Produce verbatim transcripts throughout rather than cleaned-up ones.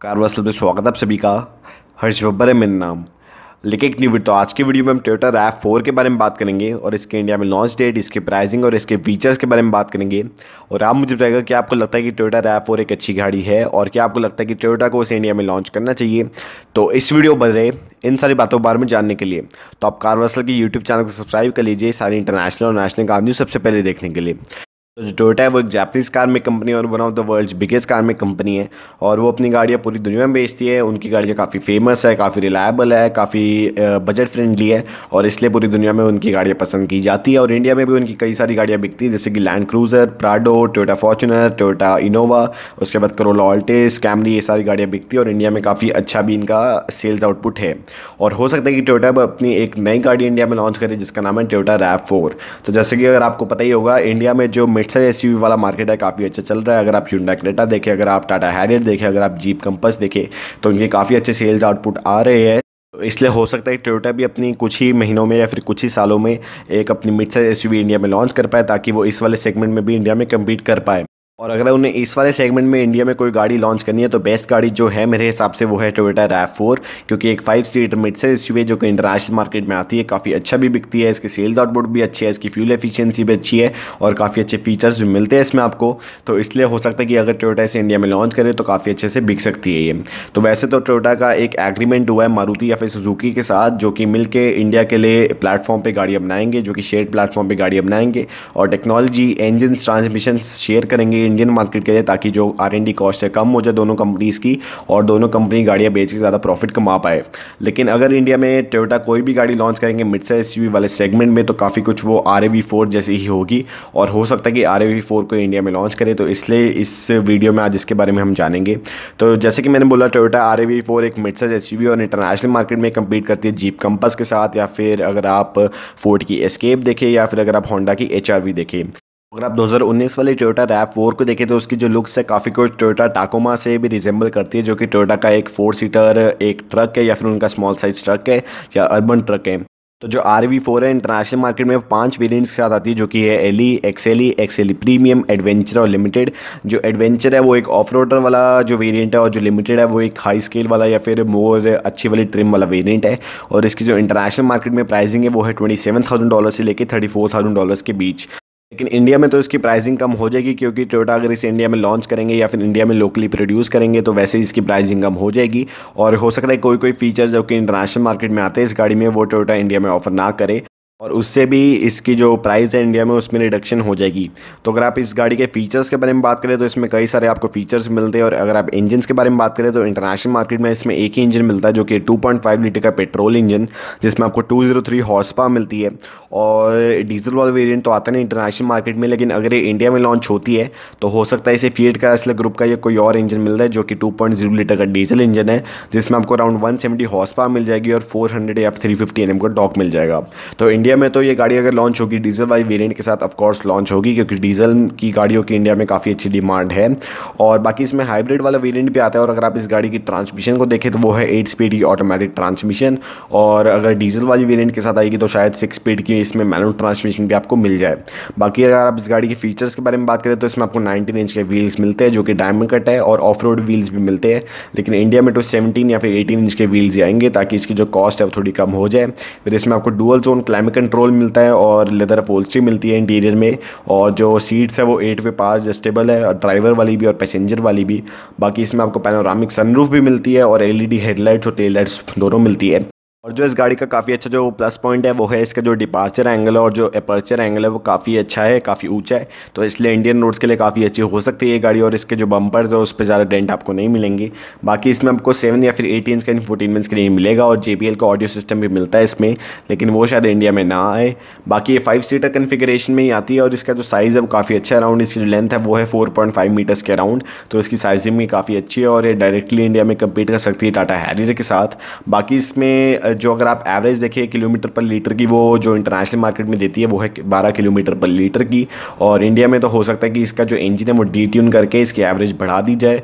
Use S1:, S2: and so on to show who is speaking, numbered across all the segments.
S1: Car वसल में स्वागत है आप सभी का। हर्ष बब्बर है मेरा नाम। लेकिन एक न्यू वीडियो, तो आज की वीडियो में हम टोयोटा रैव फोर के बारे में बात करेंगे और इसके इंडिया में लॉन्च डेट, इसके प्राइसिंग और इसके फीचर्स के बारे में बात करेंगे। और आप मुझे बताएगा कि आपको लगता है कि टोयोटा रैव फोर एक अच्छी गाड़ी है और क्या आपको लगता है कि टोयोटा को इसे इंडिया में लॉन्च करना चाहिए। तो इस वीडियो बन रहे इन सारी बातों के बारे में जानने के लिए तो आप कार वसल की यूट्यूब चैनल को सब्सक्राइब कर लीजिए सारी इंटरनेशनल और नेशनल कार न्यूज़ सबसे पहले देखने के लिए। तो जो टोयोटा है वो एक जापानीज़ कार में कंपनी है और one of the world's biggest car में कंपनी है और वो अपनी गाड़ियाँ पूरी दुनिया में बेचती है। उनकी गाड़ियाँ काफ़ी फेमस है, काफ़ी रिलायबल है, काफ़ी बजट फ्रेंडली है और इसलिए पूरी दुनिया में उनकी गाड़ियाँ पसंद की जाती है। और इंडिया में भी उनकी कई सारी गाड़ियाँ बिकती है जैसे कि Land Cruiser, Prado, Toyota Fortuner, Toyota Innova, उसके बाद करोला ऑल्टिस, कैमरी, ये सारी गाड़ियाँ बिकती है और इंडिया में काफ़ी अच्छा भी इनका सेल्स आउटपुट है। और हो सकता है कि टोयोटा अपनी एक नई गाड़ी इंडिया में लॉन्च करे जिसका नाम है टोयोटा रैव फोर। तो जैसे कि अगर आपको पता ही होगा, इंडिया में जो मिड साइज एसयूवी वाला मार्केट है काफ़ी अच्छा चल रहा है। अगर आप Hyundai क्रेटा देखें, अगर आप टाटा हैरियर देखें, अगर आप जीप कंपस देखें तो इनके काफ़ी अच्छे सेल्स आउटपुट आ रहे हैं। तो इसलिए हो सकता है कि टोयोटा भी अपनी कुछ ही महीनों में या फिर कुछ ही सालों में एक अपनी मिड साइज एसयूवी इंडिया में लॉन्च कर पाए ताकि वो इस वाले सेगमेंट में भी इंडिया में कम्पीट कर पाए। और अगर उन्हें इस वाले सेगमेंट में इंडिया में कोई गाड़ी लॉन्च करनी है तो बेस्ट गाड़ी जो है मेरे हिसाब से वो है टोयोटा रैव फोर, क्योंकि एक five seater mid size SUV जो कि इंटरनेशनल मार्केट में आती है, काफ़ी अच्छा भी बिकती है, इसके सेल्स आउटपुट भी अच्छी है, इसकी फ्यूल एफिशिएंसी भी अच्छी है और काफ़ी अच्छे फीचर्स भी मिलते हैं इसमें आपको। तो इसलिए हो सकता है कि अगर टोयोटा इसे इंडिया में लॉन्च करे तो काफ़ी अच्छे से बिक सकती है ये। तो वैसे तो टोयोटा का एक एग्रीमेंट हुआ है मारुति या फिर सुजुकी के साथ, जो कि मिल के इंडिया के लिए प्लेटफॉर्म पर गाड़ियाँ बनाएंगे, जो कि शेयर्ड प्लेटफॉर्म पर गाड़ियाँ बनाएंगे और टेक्नोलॉजी, इंजन, ट्रांसमिशन शेयर करेंगे इंडियन मार्केट के लिए ताकि जो आर एन डी कॉस्ट है कम हो जाए दोनों कंपनीज़ की और दोनों कंपनी गाड़ियाँ बेच के ज़्यादा प्रॉफिट कमा पाए। लेकिन अगर इंडिया में टोयोटा कोई भी गाड़ी लॉन्च करेंगे मिड साइज एसयूवी वाले सेगमेंट में तो काफ़ी कुछ वो आर ए वी फोर जैसी ही होगी और हो सकता है कि आर ए वी फोर को इंडिया में लॉन्च करे। तो इसलिए इस वीडियो में आज इसके बारे में हम जानेंगे। तो जैसे कि मैंने बोला, Toyota R A V four एक मिड साइज एसयूवी और इंटरनेशनल मार्केट में कम्पीट करती है जीप कंपस के साथ, या फिर अगर आप फोर्ड की एस्केप देखें या फिर अगर आप होंडा की एच आर वी देखें। अगर आप दो हज़ार उन्नीस वाले टोयोटा रैव फोर को देखें तो उसकी जो लुक्स है काफ़ी कुछ टोयोटा टाकोमा से भी रिजेंबल करती है, जो कि टोयोटा का एक फोर सीटर एक ट्रक है या फिर उनका स्मॉल साइज ट्रक है या अर्बन ट्रक है। तो जो आर वी फोर है इंटरनेशनल मार्केट में पांच वेरिएंट्स के साथ आती है, जो कि है L E, XL E, XL E premium, adventure और लिमिटेड। जो एडवेंचर है वो एक ऑफ रोडर वाला जो वेरिएंट है और जो लिमिटेड है वो एक हाई स्केल वाला या फिर मोर अच्छी वाली ट्रिम वाला वेरिएंट है। और इसकी जो इंटरनेशनल मार्केट में प्राइसिंग है वो है ट्वेंटी सेवन थाउजेंड डॉलर से लेकर थर्टी फोर थाउजेंड डॉलर के बीच। लेकिन इंडिया में तो इसकी प्राइसिंग कम हो जाएगी, क्योंकि टोयोटा अगर इसे इंडिया में लॉन्च करेंगे या फिर इंडिया में लोकली प्रोड्यूस करेंगे तो वैसे ही इसकी प्राइसिंग कम हो जाएगी। और हो सकता है कोई कोई फीचर्स जो कि इंटरनेशनल मार्केट में आते हैं इस गाड़ी में वो टोयोटा इंडिया में ऑफर ना करे और उससे भी इसकी जो प्राइस है इंडिया में उसमें रिडक्शन हो जाएगी। तो अगर आप इस गाड़ी के फीचर्स के बारे में बात करें तो इसमें कई सारे आपको फीचर्स मिलते हैं। और अगर आप इंजन के बारे में बात करें तो इंटरनेशनल मार्केट में इसमें एक ही इंजन मिलता है, जो कि टू पॉइंट फाइव लीटर का पेट्रोल इंजन, जिसमें आपको two zero three horse power मिलती है। और डीजल वाला वेरिएंट तो आता नहीं इंटरनेशनल मार्केट में, लेकिन अगर ये इंडिया में लॉन्च होती है तो हो सकता है इसे फिएट क्राइसलर ग्रुप का या कोई और इंजन मिल रहा है, जो कि टू पॉइंट ज़ीरो लीटर का डीजल इंजन है, जिसमें आपको around one seventy horse power मिल जाएगी और फोर हंड्रेड या थ्री फिफ्टी एन एम का टॉर्क मिल जाएगा। तो इंडिया में तो ये गाड़ी अगर लॉन्च होगी डीजल वाली वेरिएंट के साथ ऑफ कोर्स लॉन्च होगी, क्योंकि डीजल की गाड़ियों की इंडिया में काफ़ी अच्छी डिमांड है। और बाकी इसमें हाइब्रिड वाला वेरिएंट भी आता है। और अगर आप इस गाड़ी की ट्रांसमिशन को देखें तो वो है एट स्पीड की ऑटोमेटिक ट्रांसमिशन, और अगर डीजल वाली वेरिएंट के साथ आएगी तो शायद सिक्स स्पीड की इसमें मैनुअल ट्रांसमिशन भी आपको मिल जाए। बाकी अगर आप इस गाड़ी के फीचर्स के बारे में बात करें तो इसमें आपको नाइनटीन इंच के व्हील्स मिलते हैं, जो कि डायमंड कट है, और ऑफ रोड व्हील्स भी मिलते हैं। लेकिन इंडिया में तो सेवनटीन या फिर एटीन इंच के व्हील्स आएंगे ताकि इसकी जो कॉस्ट है वो थोड़ी कम हो जाए। फिर इसमें आपको डुअल जोन क्लाइमेट कंट्रोल मिलता है और लेदर अपहोल्स्ट्री मिलती है इंटीरियर में, और जो सीट्स है वो एट वे पावर एडजस्टेबल है, और ड्राइवर वाली भी और पैसेंजर वाली भी। बाकी इसमें आपको पैनोरामिक सनरूफ भी मिलती है और एल ई डी हेडलाइट्स और टेल लाइट्स दोनों मिलती है। और जो इस गाड़ी का काफ़ी अच्छा जो प्लस पॉइंट है वो है इसका जो डिपार्चर एंगल है और जो अपर्चर एंगल है वो काफ़ी अच्छा है, काफ़ी ऊंचा है। तो इसलिए इंडियन रोड्स के लिए काफ़ी अच्छी हो सकती है ये गाड़ी। और इसके जो बम्पर्स है उस पर ज़्यादा डेंट आपको नहीं मिलेंगे। बाकी इसमें आपको सेवन या फिर एटीन इंच का इंफोटेनमेंट स्क्रीन मिलेगा और जे बी एल का ऑडियो सिस्टम भी मिलता है इसमें, लेकिन वो शायद इंडिया में ना आए। बाकी ये फाइव सीटर कन्फिगरेशन में ही आती है और इसका जो साइज़ है वो काफ़ी अच्छा है। अराउंड इसकी जो लेंथ है वो है फोर पॉइंट फाइव मीटर्स के अराउंड, तो इसकी साइजिंग भी काफ़ी अच्छी है और ये डायरेक्टली इंडिया में कम्पीट कर सकती है टाटा हैरियर के साथ। बाकी इसमें जो अगर आप एवरेज देखिए किलोमीटर पर लीटर की, वो जो इंटरनेशनल मार्केट में देती है वो है बारह किलोमीटर पर लीटर की। और इंडिया में तो हो सकता है कि इसका जो इंजन है वो डी ट्यून करके इसकी एवरेज बढ़ा दी जाए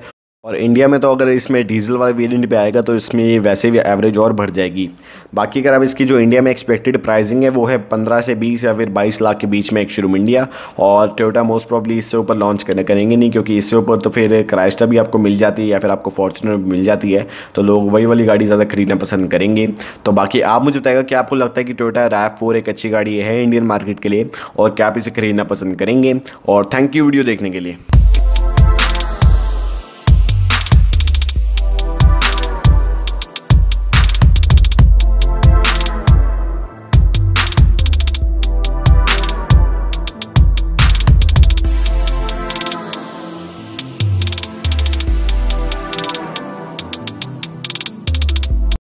S1: और इंडिया में तो अगर इसमें डीजल वाला वेरिएंट पे आएगा तो इसमें वैसे भी एवरेज और बढ़ जाएगी। बाकी अगर अब इसकी जो इंडिया में एक्सपेक्टेड प्राइसिंग है वो है पंद्रह से बीस या फिर बाईस लाख के बीच में एक शोरूम इंडिया। और टोयोटा मोस्ट प्रॉब्ली इससे ऊपर लॉन्च करने करेंगे नहीं, क्योंकि इससे ऊपर तो फिर क्राइस्टा भी आपको मिल जाती है या फिर आपको फॉर्च्यूनर भी मिल जाती है, तो लोग वही वाली गाड़ी ज़्यादा खरीदना पसंद करेंगे। तो बाकी आप मुझे बताएगा कि आपको लगता है कि टोयोटा रैव फोर एक अच्छी गाड़ी है इंडियन मार्केट के लिए, और क्या आप इसे खरीदना पसंद करेंगे। और थैंक यू वीडियो देखने के लिए।